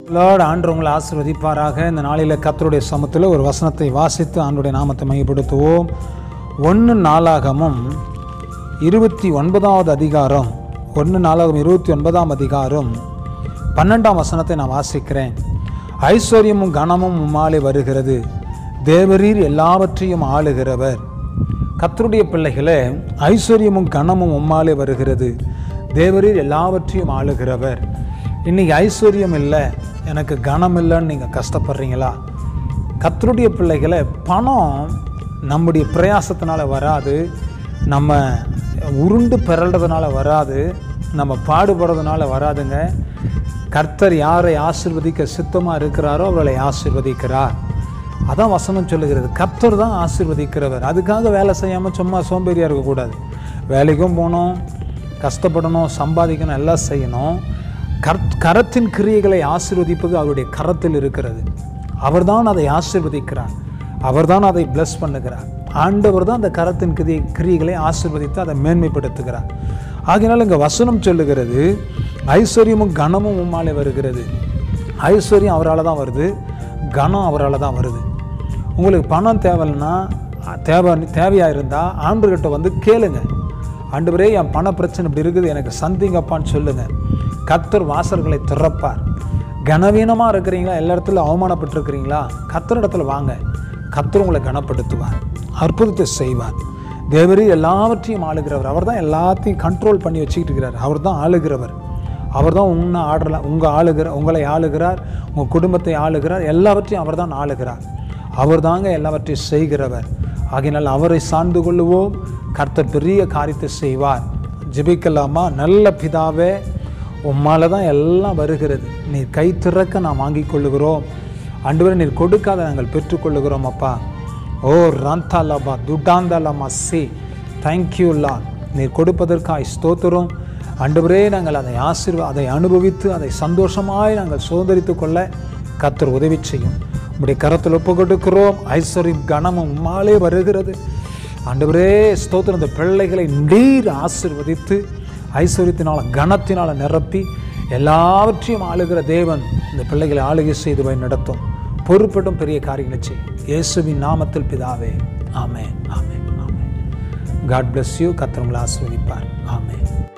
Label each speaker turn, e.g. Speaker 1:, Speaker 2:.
Speaker 1: Lord ஆண்டவர் உங்களை ஆசீர்வதிப்பாராக. இந்த நாளில் கர்த்தருடைய சமூகத்தில் ஒரு வசனத்தை வாசித்து ஆண்டவருடைய நாமத்தை மையப்படுத்துவோம். 1 நாளாகமம் 29வது அதிகாரம் 1 நாளாகமம் 29ஆம் அதிகாரம் 12ஆம் வசனத்தை நான் வாசிக்கிறேன். ஐஸ்வர்யமும் கனமும் உம்மாலே வருகிறது, தேவரீர் எல்லாவற்றையும் ஆளுகிறவர். கர்த்தருடைய பிள்ளைகளே, ஐஸ்வர்யமும் கனமும் உம்மாலே வருகிறது, தேவரீர் எல்லாவற்றையும் ஆளுகிறவர். இன்றைக்கி ஐஸ்வர்யம் இல்லை, எனக்கு கனம் இல்லைன்னு நீங்கள் கஷ்டப்படுறீங்களா? கர்த்தருடைய பிள்ளைகளை, பணம் நம்முடைய பிரயாசத்தினால வராது, நம்ம உருண்டு பிறல்றதுனால வராது, நம்ம பாடுபடுறதுனால வராதுங்க. கர்த்தர் யாரை ஆசீர்வதிக்க சித்தமாக இருக்கிறாரோ அவர்களை ஆசீர்வதிக்கிறார். அதான் வசனம் சொல்லுகிறது. கர்த்தர் தான் ஆசீர்வதிக்கிறவர். அதுக்காக வேலை செய்யாமல் சும்மா சோம்பேறியாக இருக்கக்கூடாது. வேலைக்கும் போகணும், கஷ்டப்படணும், சம்பாதிக்கணும், எல்லாம் செய்யணும். கரத்தின் கிரியைகளை ஆசீர்வதிப்பது அவருடைய கரத்தில் இருக்கிறது. அவர்தான் அதை ஆசீர்வதிக்கிறார், அவர்தான் அதை பிளஸ் பண்ணுகிறார். ஆண்டவர் தான் அந்த கரத்தின் கிரியைகளை ஆசீர்வதித்து அதை மேன்மைப்படுத்துகிறார். ஆகையினால் இங்கே வசனம் சொல்லுகிறது, ஐஸ்வர்யமும் கனமும் உம்மாலே வருகிறது. ஐஸ்வர்யம் அவரால் தான் வருது, கனம் அவரால் தான் வருது. உங்களுக்கு பணம் தேவைன்னா தேவையாக இருந்தால் ஆண்டவர்கிட்ட வந்து கேளுங்க. ஆண்டவரே, என் பண பிரச்சனை இப்படி இருக்குது, எனக்கு சந்திங்கப்பான்னு சொல்லுங்கள். கர்த்தர் வாசல்களை திறப்பார். கனவீனமாக இருக்கிறீங்களா, எல்லா இடத்துல அவமானப்பட்டிருக்கிறீங்களா, கர்த்தர் இடத்துல வாங்க. கர்த்தர் உங்களை கனப்படுத்துவார், அற்புதத்தை செய்வார். தேவரீர் எல்லாவற்றையும் ஆளுகிறவர். அவர் தான் எல்லாத்தையும் கண்ட்ரோல் பண்ணி வச்சுக்கிட்டு இருக்கிறார். அவர் தான் ஆளுகிறவர். அவர் தான் உங்களை ஆளுகிறார், உங்கள் குடும்பத்தை ஆளுகிறார், எல்லாவற்றையும் அவர் தான் ஆளுகிறார். அவர் தாங்க எல்லாவற்றையும் செய்கிறவர். ஆகையினால் அவரை சார்ந்து கொள்ளுவோம். கர்த்தர் பெரிய காரியத்தை செய்வார். ஜெபிக்கலாமா? நல்ல பிதாவே, உம்மால தான் எல்லாம் வருகிறது. நீர் கை திறக்க நான் வாங்கிக் கொள்ளுகிறோம். ஆண்டவரே, நீர் கொடுக்காத நாங்கள் பெற்றுக்கொள்ளுகிறோம் அப்பா. ஓ ராந்தாலாபா துட்டாந்தாலாமா சி தேங்க்யூ லார்ட். நீர் கொடுப்பதற்காய் ஸ்தோத்திரம். ஆண்டவரே, நாங்கள் அதை அனுபவித்து அதை சந்தோஷமாய் நாங்கள் சுதந்திரித்து கொள்ள கர்த்தர் உதவி செய்யும். உம்முடைய கரத்தில் ஒப்பு கொடுக்கிறோம். ஐஸ்வர்யம் கனமும் உம்மாலே வருகிறது. ஆண்டவரே ஸ்தோத்திரம். இந்த பிள்ளைகளை நீர் ஆசீர்வதித்து ஐஸ்வர்யத்தினால் கனத்தினால் நிரப்பி எல்லாவற்றையும் ஆளுகிற தேவன் இந்த பிள்ளைகளை ஆளுகை செய்து போய் நடத்தும். பொறுப்பட்டும் பெரிய காரியங்களை செய்யும். இயேசுவின் நாமத்தில் பிதாவே, ஆமென், ஆமென், ஆமென். God bless you. கர்த்தர் உங்களை ஆசீர்வதிப்பார். ஆமென்.